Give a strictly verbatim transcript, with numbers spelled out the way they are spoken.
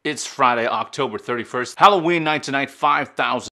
It's Friday, October thirty-first. Halloween night tonight, five thousand